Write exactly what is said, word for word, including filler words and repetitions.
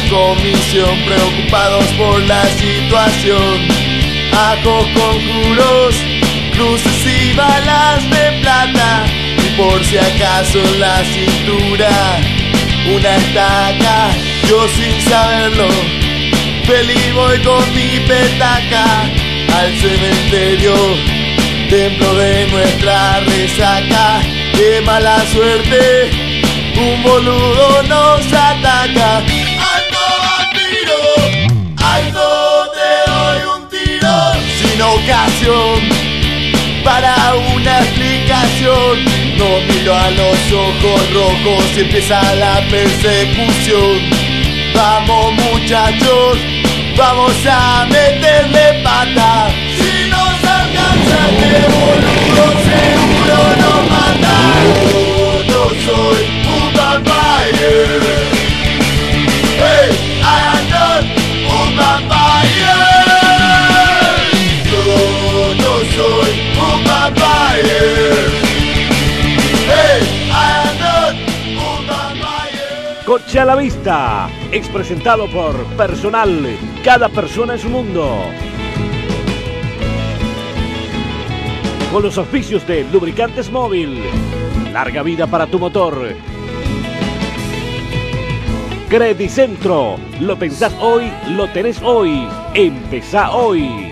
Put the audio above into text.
comisión, preocupados por la situación. Ajos, conjuros, cruces y balas de plata, y por si acaso en la cintura una estaca. Yo sin saberlo, feliz voy con mi petaca al cementerio, templo de nuestra resaca. De mala suerte, un boludo nos ataca. Ando vampiro, ando te doy un tiro, sin ocasión para una explicación. No miro a los ojos rojos y empieza la persecución. Vamos muchachos, vamos a meterle pata. Si nos alcanza este boludo seguro nos mata. Yo no soy un vampire. Hey, I am not un vampire. Yo no soy un vampire. Hey, I am not un vampire. Coche a la vista, es presentado por Personal, cada persona es un mundo. Con los auspicios de Lubricantes Móvil, larga vida para tu motor. Credicentro, lo pensás hoy, lo tenés hoy, empezá hoy.